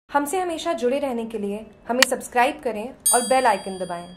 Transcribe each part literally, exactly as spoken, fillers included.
हमसे हमेशा जुड़े रहने के लिए हमें सब्सक्राइब करें और बेल आइकन दबाएं।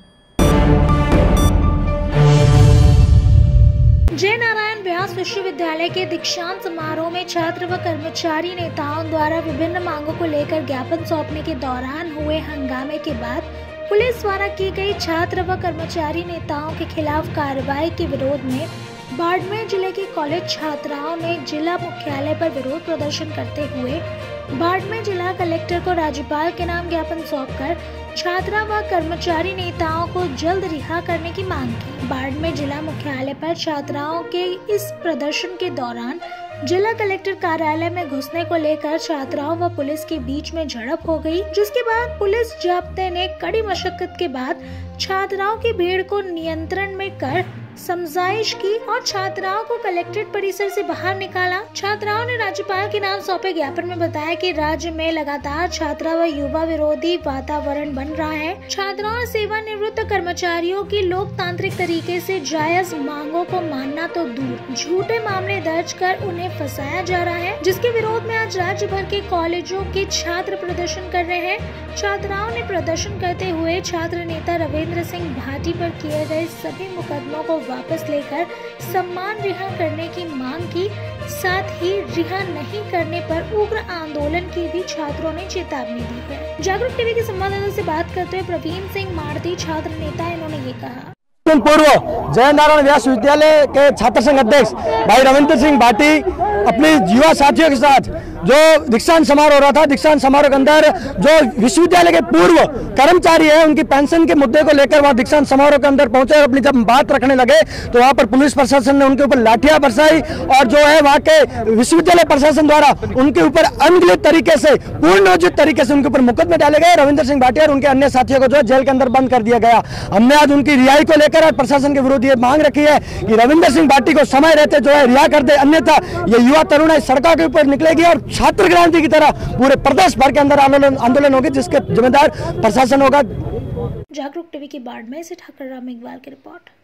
जय नारायण व्यास विश्वविद्यालय के दीक्षांत समारोह में छात्र व कर्मचारी नेताओं द्वारा विभिन्न मांगों को लेकर ज्ञापन सौंपने के दौरान हुए हंगामे के बाद पुलिस द्वारा की गई छात्र व कर्मचारी नेताओं के खिलाफ कार्रवाई के विरोध में बाड़मेर जिले की कॉलेज छात्राओं ने जिला मुख्यालय पर विरोध प्रदर्शन करते हुए बाड़मेर जिला कलेक्टर को राज्यपाल के नाम ज्ञापन सौंपकर छात्रा व कर्मचारी नेताओं को जल्द रिहा करने की मांग की। बाड़मेर जिला मुख्यालय पर छात्राओं के इस प्रदर्शन के दौरान जिला कलेक्टर कार्यालय में घुसने को लेकर छात्राओं व पुलिस के बीच में झड़प हो गई, जिसके बाद पुलिस जाब्ते ने कड़ी मशक्कत के बाद छात्राओं की भीड़ को नियंत्रण में कर समझाइश की और छात्राओं को कलेक्ट्रेट परिसर से बाहर निकाला। छात्राओं ने राज्यपाल के नाम सौंपे ज्ञापन में बताया कि राज्य में लगातार छात्रा व युवा विरोधी वातावरण बन रहा है। छात्राओं और सेवानिवृत्त कर्मचारियों की लोकतांत्रिक तरीके से जायज मांगों को मानना तो दूर, झूठे मामले दर्ज कर उन्हें फंसाया जा रहा है, जिसके विरोध में आज राज्य भर के कॉलेजों के छात्र प्रदर्शन कर रहे हैं। छात्राओं ने प्रदर्शन करते हुए छात्र नेता रविंद्र सिंह भाटी पर किए गए सभी मुकदमों को वापस लेकर सम्मान रिहा करने की मांग की, साथ ही रिहा नहीं करने पर उग्र आंदोलन की भी छात्रों ने चेतावनी दी है। जागरूक टीवी के संवाददाता से बात करते हुए प्रवीण सिंह मारती छात्र नेता, इन्होंने ये कहा। पूर्व जय नारायण व्यास विश्वविद्यालय के छात्र संघ अध्यक्ष भाई रविंद्र सिंह भाटी अपने युवा साथियों के साथ जो दीक्षांत समारोह हो रहा था, दीक्षांत समारोह के अंदर जो विश्वविद्यालय के पूर्व कर्मचारी है उनकी पेंशन के मुद्दे को लेकर वहाँ दीक्षांत समारोह के अंदर पहुंचे और अपनी जब बात रखने लगे तो वहाँ पर पुलिस प्रशासन ने उनके ऊपर लाठियां बरसाई और जो है वहाँ के विश्वविद्यालय प्रशासन द्वारा उनके ऊपर अनगिनत तरीके से पूर्णोचित तरीके से उनके ऊपर मुकदमे डाले गए। रविंद्र सिंह भाटी और उनके अन्य साथियों को जो है जेल के अंदर बंद कर दिया गया। हमने आज उनकी रिहाई को लेकर आज प्रशासन के विरुद्ध ये मांग रखी है कि रविंद्र सिंह भाटी को समय रहते जो है रिहा कर दे, अन्यथा ये युवा तरुण सड़कों के ऊपर निकलेगी और छात्र क्रांति की तरह पूरे प्रदेश भर के अंदर आंदोलन आंदोलन होगी, जिसके जिम्मेदार प्रशासन होगा। जागरूक टीवी की बाड़मेर से ठाकुर राम इकबाल की रिपोर्ट।